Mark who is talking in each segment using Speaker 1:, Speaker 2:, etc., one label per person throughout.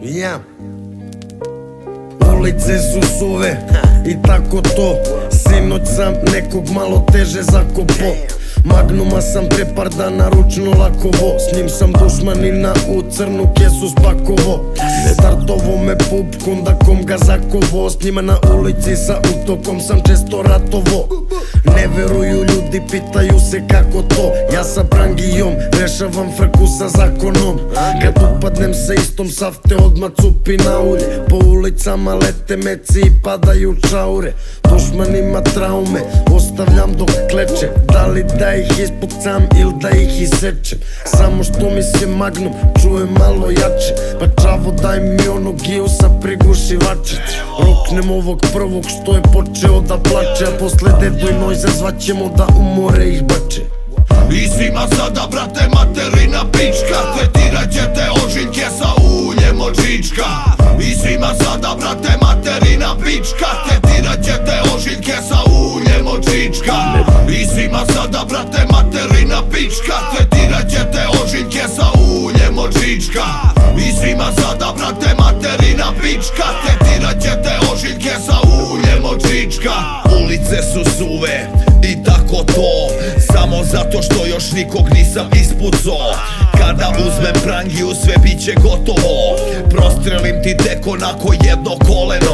Speaker 1: Ja. Ulice su suve i tako to. Sinoć sam nekog malo teže zakopo. Magnuma sam pre par dana ručno lakovo. S njim sam dušmanina u crnu kesu spakovo. Startovo me pupkom da kom ga zakovo. S njima na ulici sa utokom sam često ratovo. Ne veruju ljudi, pitaju se kako to. Ja sa prangijom rešavam frku sa zakonom. Kad upadnem sa istom safte odmah cupi na ulje. Po ulicama lete meci i padaju čaure. Dušmanima traume ostavljam dok kleče. Da li da ih ispucam ili da ih isečem. Samo što mi se Magnum čuje malo jače. Pa čavo daj mi onog Giusa prigušivače. Roknem ovog prvog što je počeo da plače. A posle Dedo i Nojza zvaćemo da umore ih bače.
Speaker 2: I svima sada brate materina pička. Tretirat ćete ožiljke sa uljem od žička. I svima sada brate materina pička. Tretirat ćete ožiljke sa uljem od žička. I svima sada brate materina pička. Tretirat ćete ožiljke sa uljem od žička. I svima sada brate materina pička. Tretirat ćete ožiljke sa uljem od žička. Ulice su suve i tako to. Samo zato što još nikog nisam ispucao. Kada uzmem prangiju sve bit će gotovo. Prostrelim ti tek onako jedno koleno.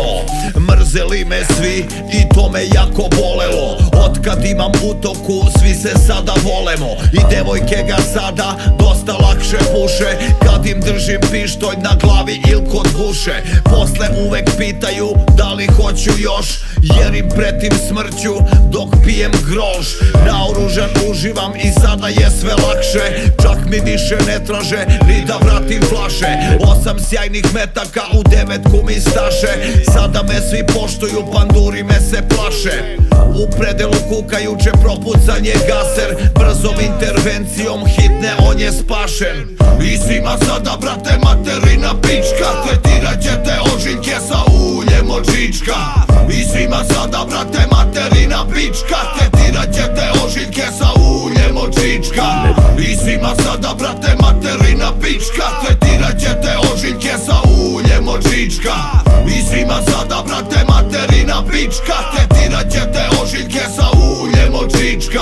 Speaker 2: Mrzeli me svi i to me jako bolelo. Otkad imam utoku svi se sada volemo. I devojke ga sada dosta lakše puše. Kad im držim pištolj na glavi ili kod guše. Posle uvek pitaju da li hoću još. Jer im pretim smrću dok pijem grož. Naoružan uživam i sada je sve lakše. Čak mi više ne traže ni da vratim flaše. 8 sjajnih metaka u 9 kumistaše. Sada me svi poštuju, panduri me se plaše. U predelu kukajuće propucanje gaser. Brzom intervencijom hitne on je spašen. I svima sada brate materina pička. Tretirat ćete ožiljke sa uljem od žička. I svima sada brate materina pička. Tretirat ćete ožiljke sa uljem od žička. I svima sada brate materina pička. Tretirat ćete ožiljke sa uljem od žička. I svima sada brate materina pička. Tretirat ćete ožiljke sa uljem od žička.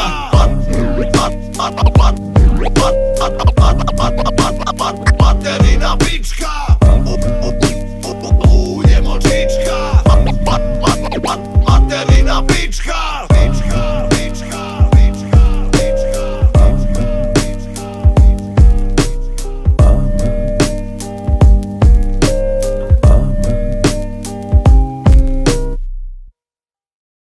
Speaker 2: Materina pička. Uljem od žička. Materina pička.